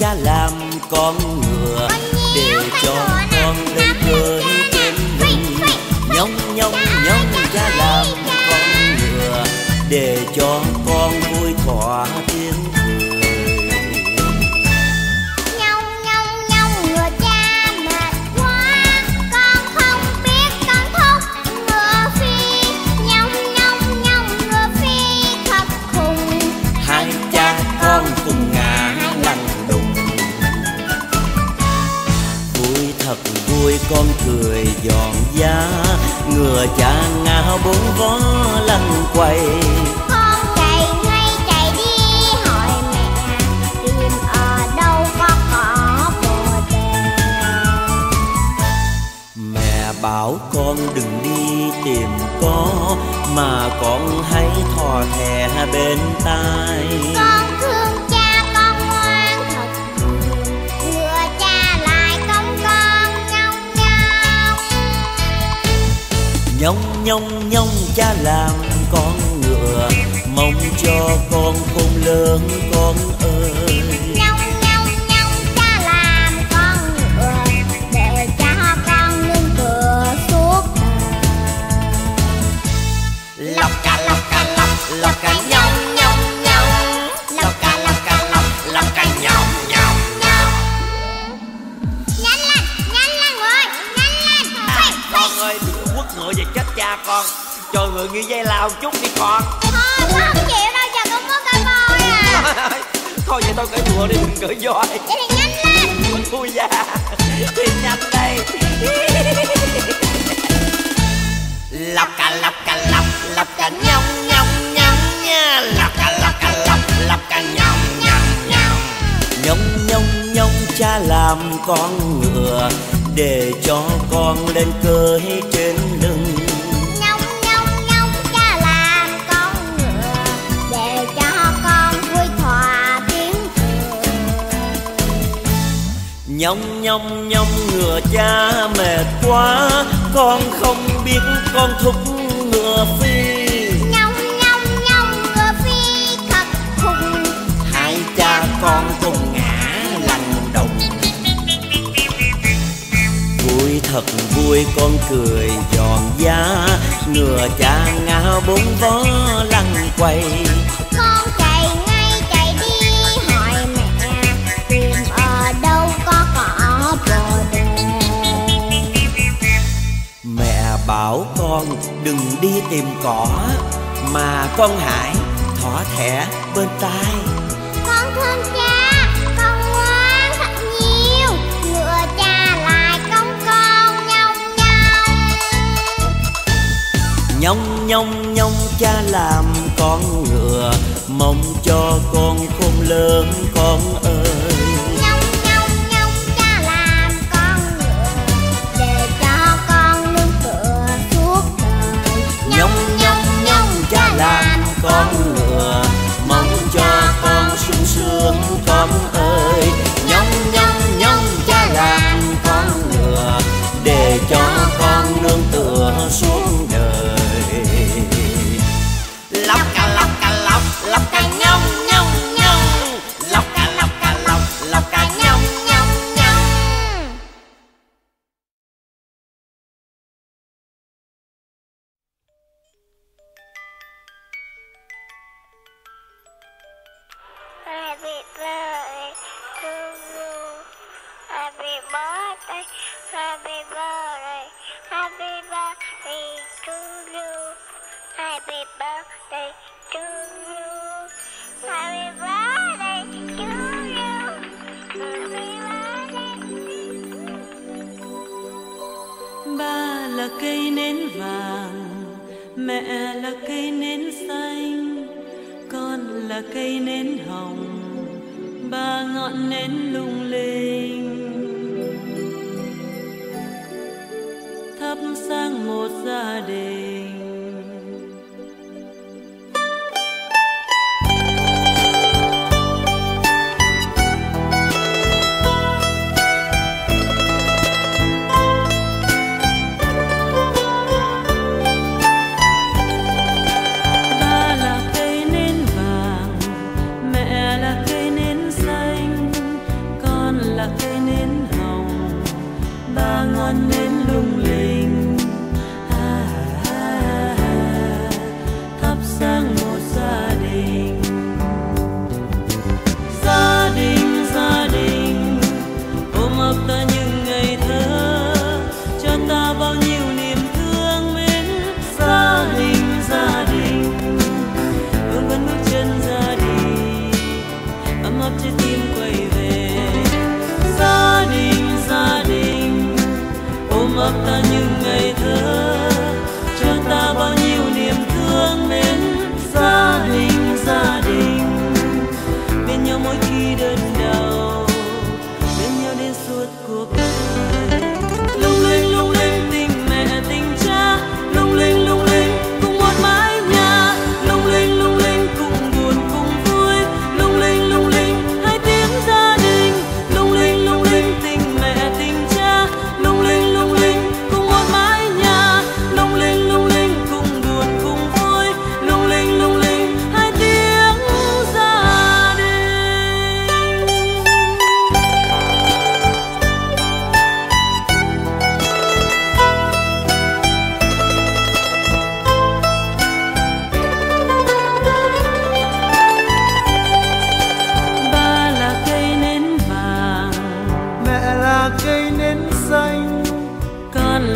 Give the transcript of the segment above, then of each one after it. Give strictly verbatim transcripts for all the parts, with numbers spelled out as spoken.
cha làm con ngựa để cho con lên cưới trên lưng. Nhông nhông nhông cha làm con ngựa để cho con vui thỏa tiếng cười. Nhông nhông nhông ngựa cha mệt quá, con không biết con thúc ngựa phi. Nhông nhông nhông ngựa phi thật khùng, Hai cha con cùng ngã lăn đùng. Vui thật vui con cười giòn giá, ngựa cha ngao bốn vó lăn quay. con chạy ngay chạy đi hỏi mẹ, tìm ở đâu có cỏ bồ đề. Mẹ bảo con đừng đi tìm có, mà con hãy thò thè bên tai. Con thương cha con ngoan thật hiền, ngựa cha lại công con nhông nhông. Nhông nhông nhông cha làm con ngựa, mong cho con khôn lớn con ơi. Nhông nhông nhông cha làm con ngựa để cho con nương tựa suốt đời. Lọc ca lọc ca lọc, lọc ca nhông nhông nhông. Lọc ca lọc ca lọc, lọc ca nhông nhông nhông. Nhanh lên, nhanh lên ngựa ơi, nhanh lên. À, con ơi đừng có quất ngựa về chết cha con. Cho ngựa như dây lao chút đi con. Thôi con không chịu đâu, giờ con muốn coi voi à. Thôi vậy tôi cưỡi ngựa đi, đừng cưỡi voi. Vậy thì nhanh lên. Ui da, thì nhanh đây. Lọc ca lọc ca lọc, lọc ca nhông nhông nhông nha. Lọc ca lọc ca lọc, lọc ca nhông nhông nhông. Nhông nhông nhông cha làm con ngựa để cho con lên cưỡi trên lưng. Nhông nhông nhông cha làm con ngựa để cho con vui thỏa tiếng cười. Nhông nhông nhông ngựa cha mệt quá, con không biết con thúc ngựa phi. Nhông nhông nhông ngựa phi thật khùng, Hai cha con cùng ngã lăn đồng. Vui thật vui con cười giòn giá, ngựa cha ngao bốn vó lăn quay. con chạy ngay chạy đi hỏi mẹ, tìm ở đâu có cỏ bồ đề. Mẹ bảo con đừng đi tìm cỏ, mà con hãy thỏ thẻ bên tai. Con thương cha, con ngoan thật nhiều, ngựa cha lại công con nhông nhông. Nhông nhông nhông cha làm con ngựa, mong cho con khôn lớn con ơi. Nhông nhông nhông cha làm con ngựa để cho con nương tựa suốt đời. Nhông nhông nhông cha làm con ngựa, mong cho con sung sướng con ơi. Nhông nhông nhông cha làm con ngựa để cho con nương tựa suốt đời. Lọc ca lọc ca lọc, lọc ca nhông nhông nhông. Lọc ca lọc ca lọc, lọc ca nhông nhông nhông. Happy birthday to you. Happy birthday, happy birthday, happy birthday to you. Happy birthday to you. Happy birthday to you. Happy birthday. Ba là cây nến vàng, mẹ là cây nến xanh, con là cây nến hồng, ba ngọn nến lung linh. Thắp sáng một gia đình.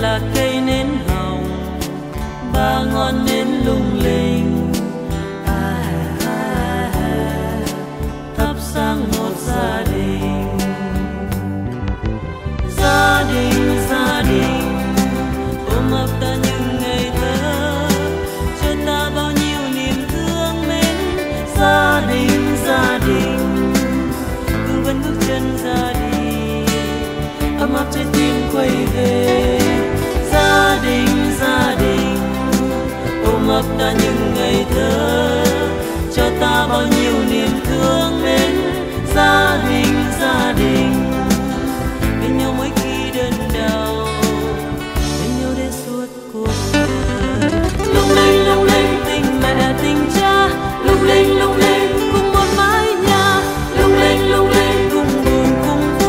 là cây nến hồng, ba ngọn nến lung linh, à, à, à, thắp sáng một gia đình. Gia đình, gia đình ôm ấp ta những ngày thơ, cho ta bao nhiêu niềm thương mến. Gia đình, gia đình cứ vẫn bước chân ra đi, ấm áp trái tim quay về. Gia đình, gia đình ôm ấp ta những ngày thơ, cho ta bao nhiêu niềm thương mến. Gia đình, gia đình bên nhau mỗi khi đơn đau, bên nhau đến suốt cuộc đời. Lung linh lung linh tình mẹ tình cha, lung linh lung linh cùng một mái nhà, lung linh lung linh cùng buồn cùng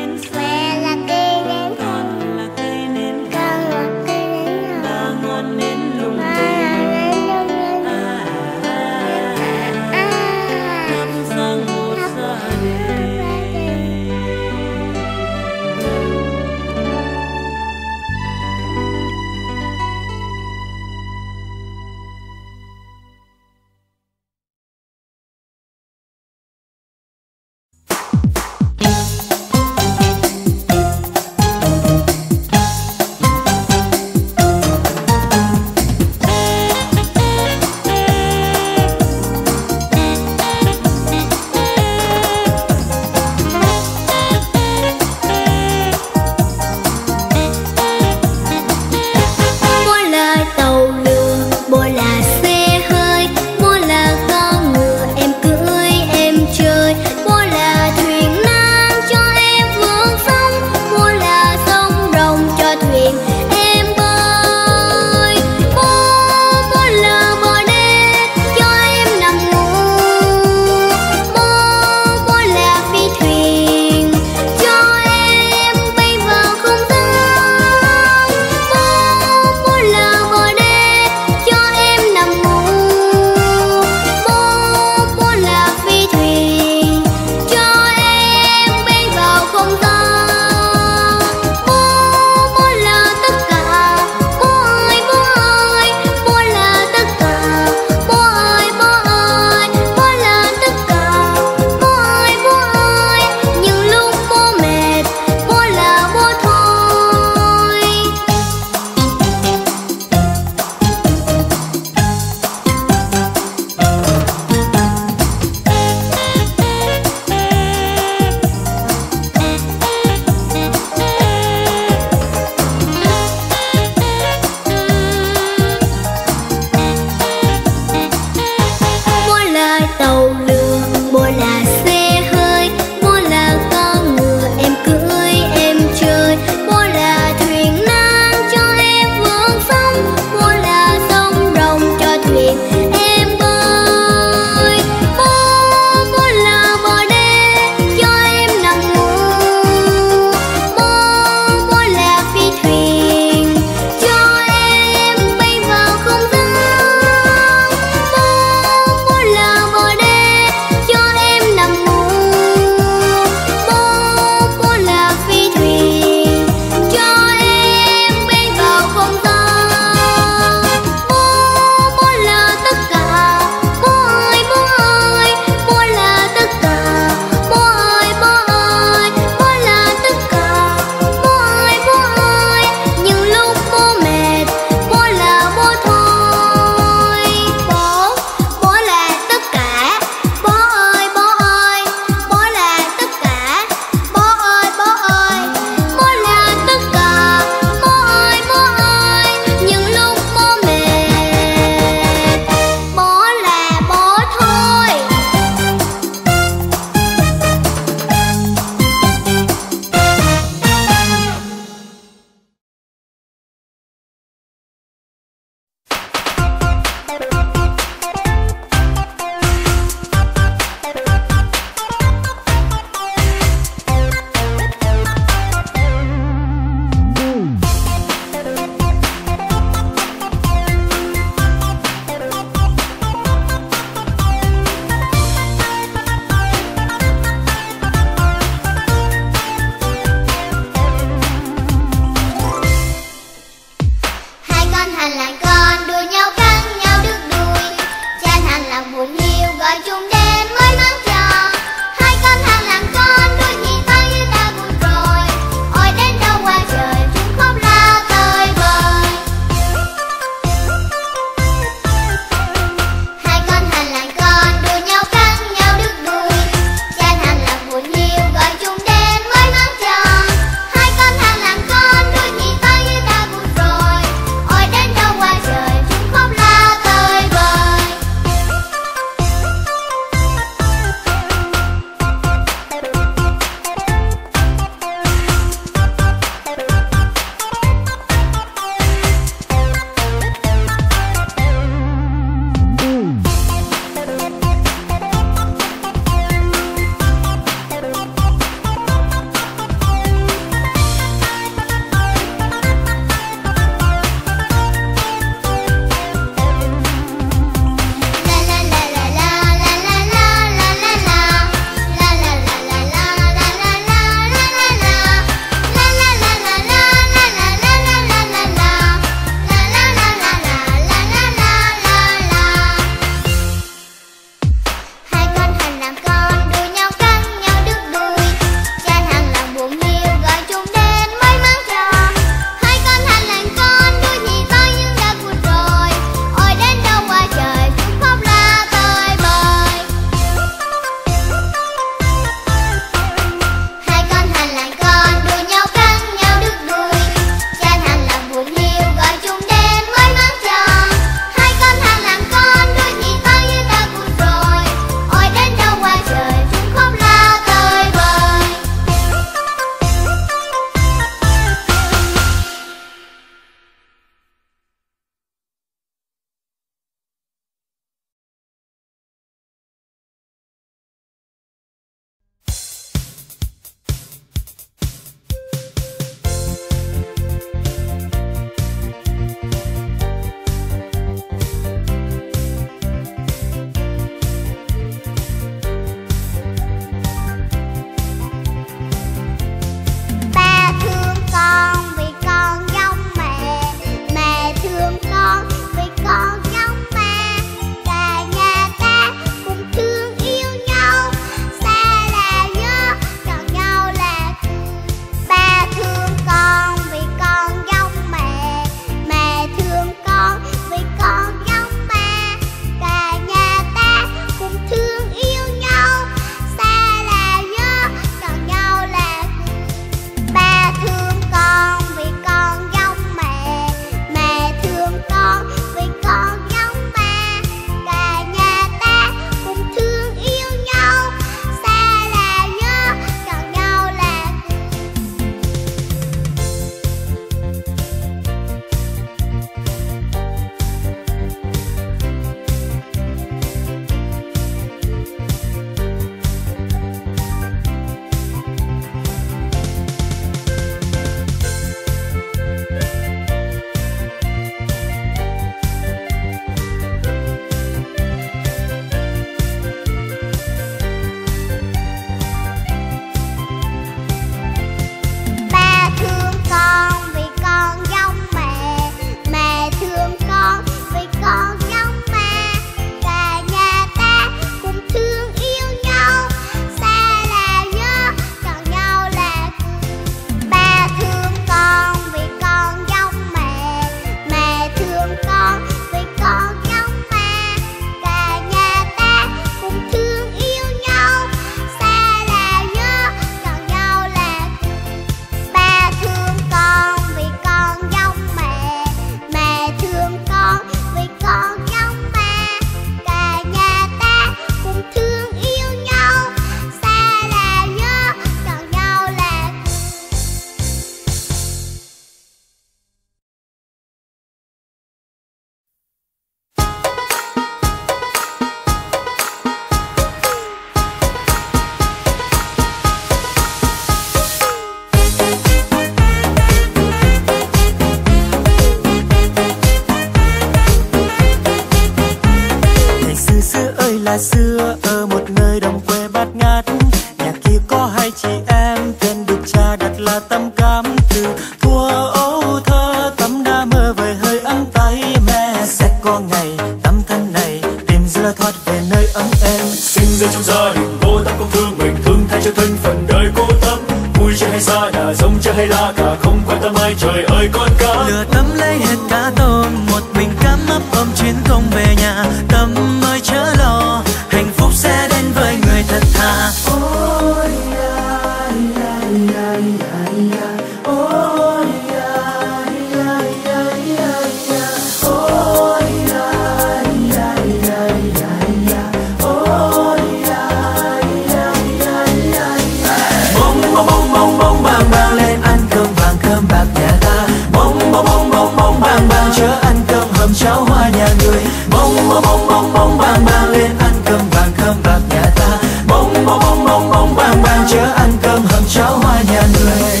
là xưa ở một nơi đồng quê bát ngát. Nhà kia có hai chị em, tên được cha đặt là Tâm Cám. Từ thuở ấu thơ Tâm đã mơ về hơi ấm tay mẹ. Sẽ có ngày Tâm thân này tìm ra thoát về nơi ấm êm. Sinh ra trong gia đình cô Tâm không thương mình, thương thay cho thân phận đời cô Tâm. Vui chơi hay xa đà, rông chơi hay la cả, không quan tâm ai trời ơi con cá. Lừa Tâm lấy hết cá tôm, một mình Cám ấp ôm chuyến không về nhà. Tâm ơi chớ lo, hạnh phúc sẽ đến với người thật thà. Ôi ya ya ya ya ya, ôi ya ya ya ya ya, ôi ya ya ya ya ya, ôi ya ya ya ya ya. Bông bông bông bông bông bang bang lên ăn cơm vàng cơm bạc nhà ta. Bông bông bông bông bông bang bang chớ ăn cơm hầm cháo hoa nhà người. Bông bông bông bông bông bang bang lên ăn cơm vàng cơm bạc nhà ta. Bông bông bông bông bông bang bang chớ ăn cơm hầm cháo hoa nhà người.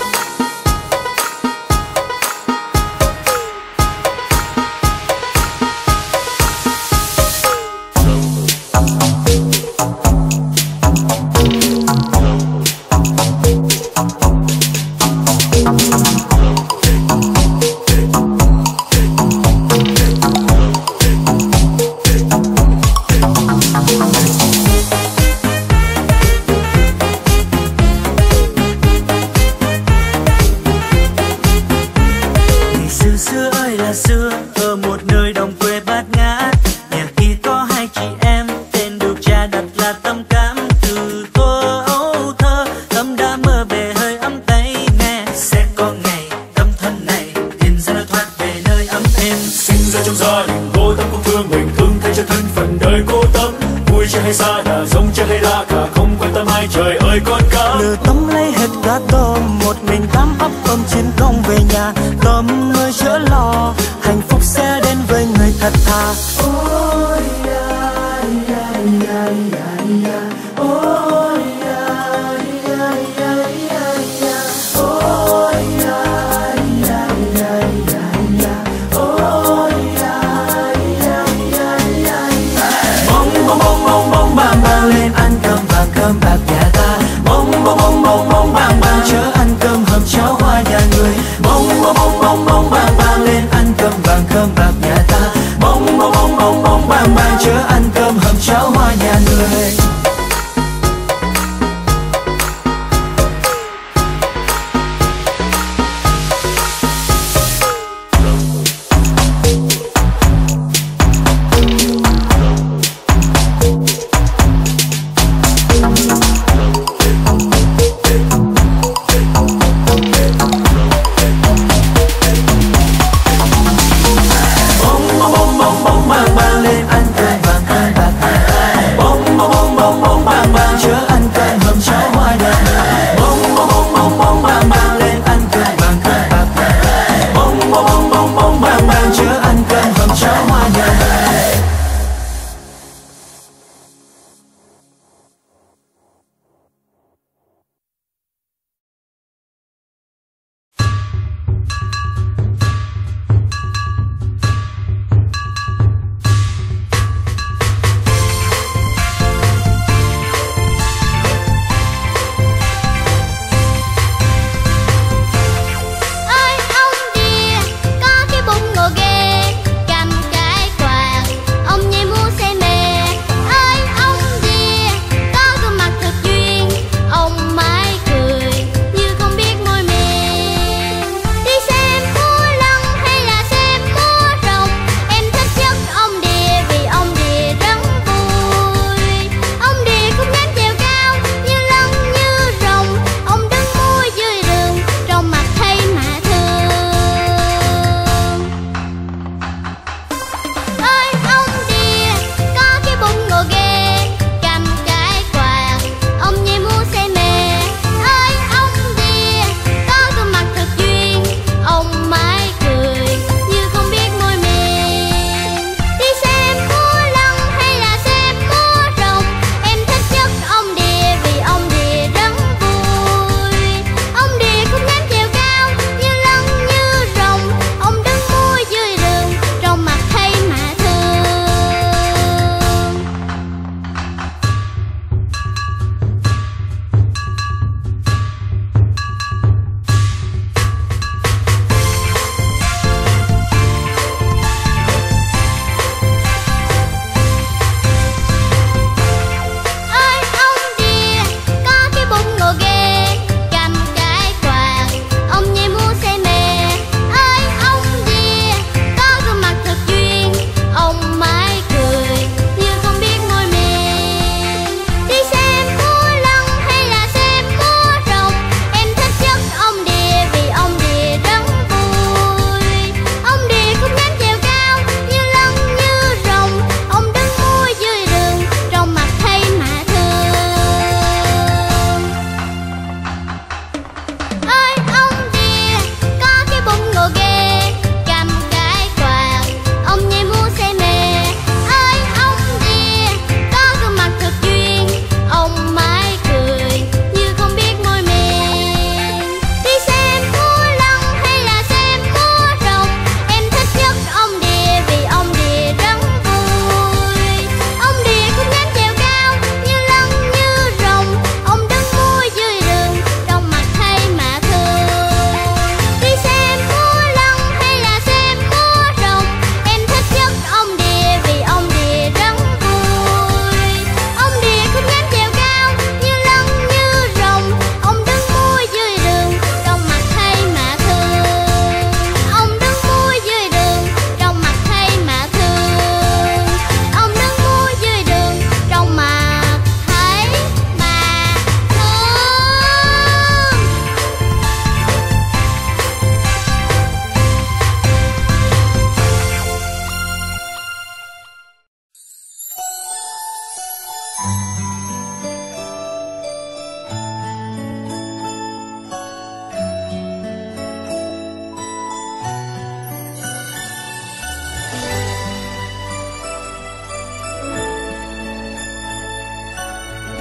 Xưa ơi là xưa ở một nơi đồng quê bát ngát. Nhà kia có hai chị em, tên được cha đặt là Tâm Cám. Từ thuở ấu thơ Tâm đã mơ về hơi ấm tay mẹ. Sẽ có ngày Tâm thân này tìm ra lối thoát về nơi ấm êm. Sinh ra trong gia đình cô Tâm không thương mình, thương thay cho thân phận đời cô Tâm. Vui chơi hay xa đà, rông chơi hay la cả, không quan tâm ai trời ơi con cá. Lừa Tâm lấy hết cá tôm, một mình Cám ấp ôm chiến công về nhà. Tâm ơi chớ lo, hạnh phúc sẽ đến với người thật thà. Ôi ya ya ya ya ya, ôi ya ya ya ya ya, ôi ya ya ya ya ya, ôi ya ya ya ya ya. Bông bông bông bông bông bang bang lên ăn cơm vàng cơm bạc nhà ta. Bông bông bông bông bông bang bang chớ ăn cơm hầm cháo hoa nhà người. Bông bông bông bông bông bang bang lên ăn cơm vàng cơm bạc nhà ta. Bông bông bông bông bông bang bang chớ ăn cơm hầm cháo hoa nhà người. Bông bông bông bông bang bang lên ăn cơm vàng cơm bạc nhà ta. Bông bông bông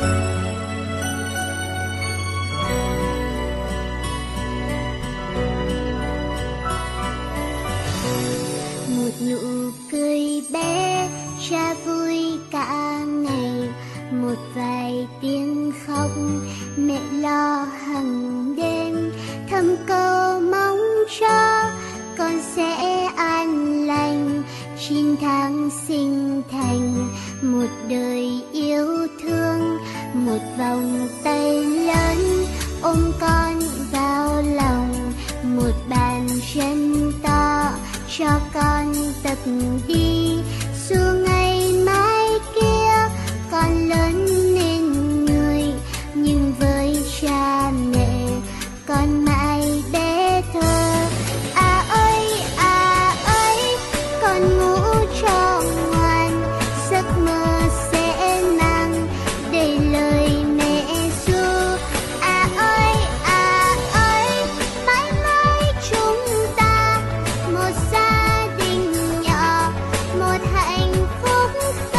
Một nụ cười bé cha vui cả ngày, một vài tiếng khóc mẹ lo hằng đêm, thầm cầu mong cho con sẽ an lành, chín tháng sinh thành một đời yêu thương, một vòng tay lớn ôm con vào lòng, một bàn chân to cho con tập đi, dù ngày mai kia con lớn nên người, nhưng với cha mẹ con mãi bé thơ. À ơi à ơi, con ngủ cho ngoan, giấc mơ sẽ mang đầy lời mẹ ru. À ơi à ơi, mãi mãi chúng ta một gia đình nhỏ, một hạnh phúc to.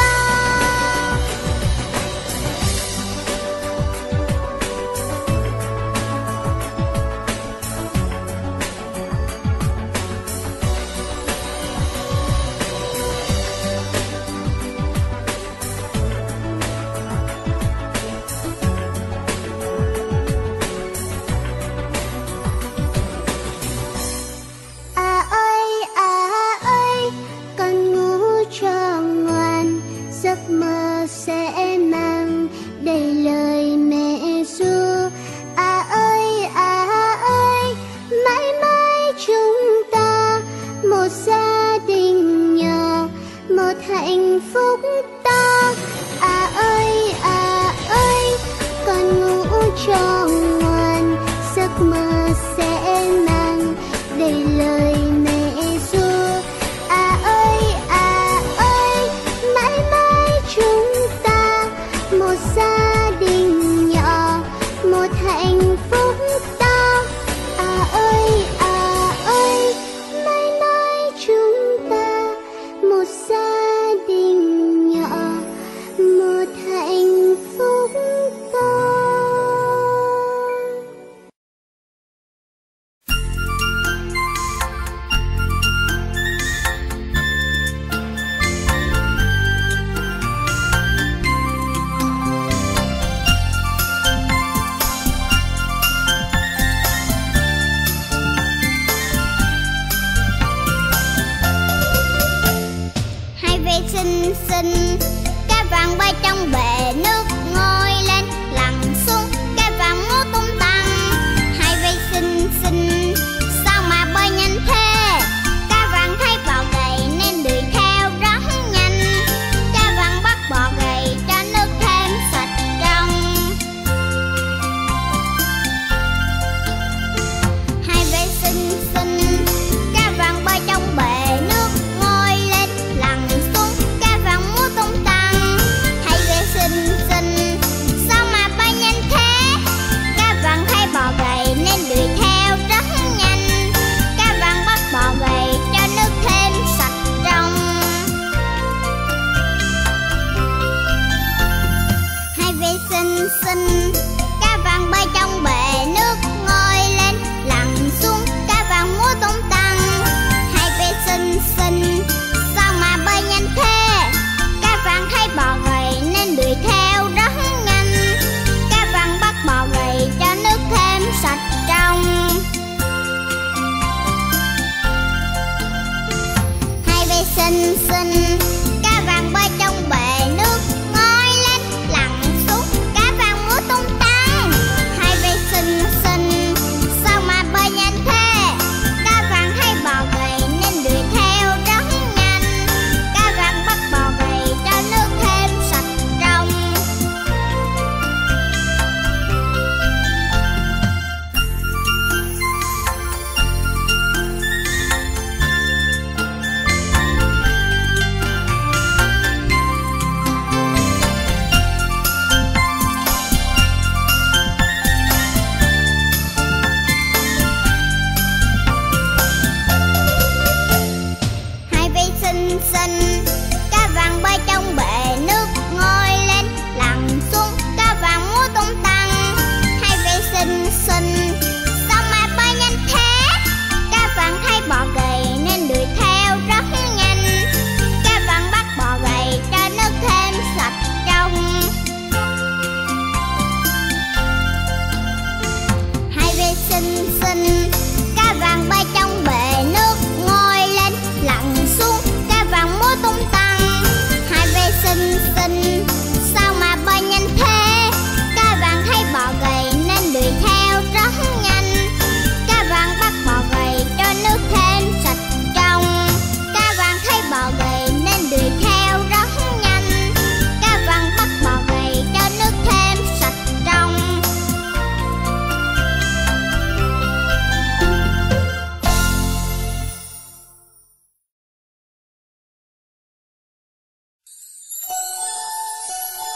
À ơi à ơi, con ngủ cho ngoan, giấc mơ sẽ mang đầy lời mẹ ru. À ơi à ơi, mãi mãi chúng ta một gia đình nhỏ, một hạnh phúc to. À ơi à ơi, con ngủ cho ngoan, giấc mơ sẽ mang đầy lời mẹ ru. À ơi à ơi, mãi mãi chúng ta một gia đình nhỏ,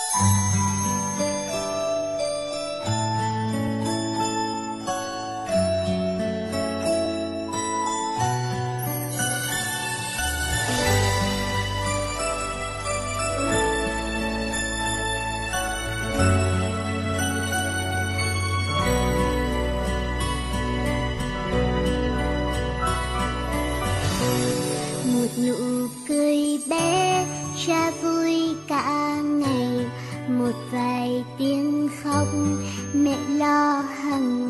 Một nụ cười bé cha vui cả ngày, một vài tiếng khóc mẹ lo hằng